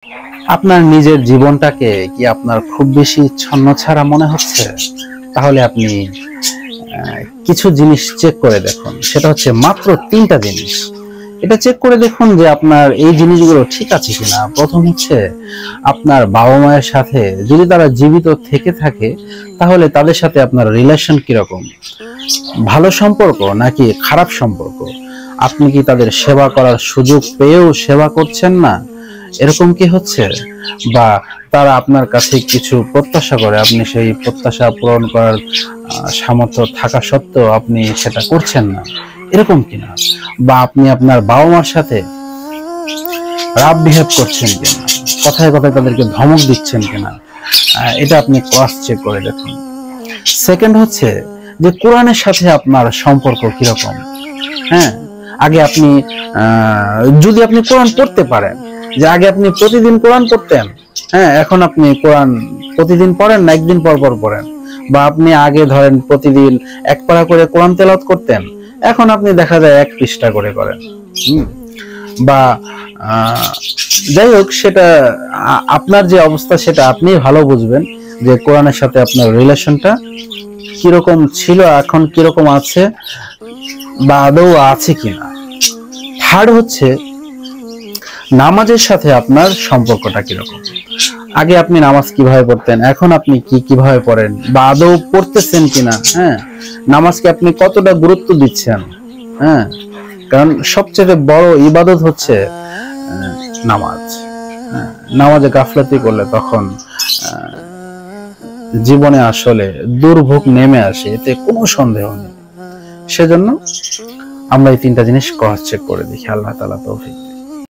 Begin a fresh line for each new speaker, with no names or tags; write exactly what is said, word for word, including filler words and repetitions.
আপনার নিজের জীবনটাকে কি আপনার খুব বেশি ছন্নছাড়া মনে হচ্ছে? তাহলে আপনি কিছু জিনিস চেক করে দেখুন। সেটা হচ্ছে মাত্র তিনটা জিনিস। এটা চেক করে দেখুন যে আপনার এই জিনিসগুলো ঠিক আছে কিনা। প্রথম হচ্ছে, আপনার বাবা মায়ের সাথে যদি তারা জীবিত থেকে থাকে তাহলে তাদের সাথে আপনার রিলেশন কিরকম, ভালো সম্পর্ক নাকি খারাপ সম্পর্ক? আপনি কি তাদের সেবা করার সুযোগ পেয়েও সেবা করছেন না, এরকম কি হচ্ছে? বা তারা আপনার কাছে কিছু প্রত্যাশা করে, আপনি সেই প্রত্যাশা পূরণ করার সামর্থ্য থাকা সত্ত্বেও আপনি সেটা করছেন না, এরকম কিনা? বা আপনি আপনার বাবা মার সাথে রাফ বিহেভ করছেন কিনা, কথায় কথায় তাদেরকে ধমক দিচ্ছেন কিনা, এটা আপনি ক্রস চেক করে দেখুন। সেকেন্ড হচ্ছে যে কোরআনের সাথে আপনার সম্পর্ক কিরকম। হ্যাঁ, আগে আপনি যদি আপনি কোরআন পড়তে পারেন, যে আগে আপনি প্রতিদিন কোরআন পড়তেন, হ্যাঁ এখন আপনি কোরআন প্রতিদিন পড়েন না, একদিন পর পর পড়েন। বা আপনি আগে ধরেন প্রতিদিন এক পারা করে কোরআন তেলাওয়াত করতেন, এখন আপনি দেখা যায় এক পৃষ্ঠা করে করেন। বা যাই হোক, সেটা আপনার যে অবস্থা সেটা আপনি ভালো বুঝবেন যে কোরআনের সাথে আপনার রিলেশনটা কিরকম ছিল, এখন কিরকম আছে, বা আদৌ আছে কিনা। থার্ড হচ্ছে নামাজের সাথে আপনার সম্পর্কটা কিরকম। আগে আপনি নামাজ কিভাবে পড়তেন, এখন আপনি কি কিভাবে পড়েন, বা আদৌ পড়তেছেন কিনা। হ্যাঁ, নামাজকে আপনি কতটা গুরুত্ব দিচ্ছেন। হ্যাঁ, কারণ সবচেয়ে বড় ইবাদত হচ্ছে নামাজ। নামাজে গাফলাতি করলে তখন জীবনে আসলে দুর্ভোগ নেমে আসে, এতে কোনো সন্দেহ নেই। সেজন্য আমরা এই তিনটা জিনিস ক্রস চেক করে দেখি। আল্লাহ তাআলা তৌফিক।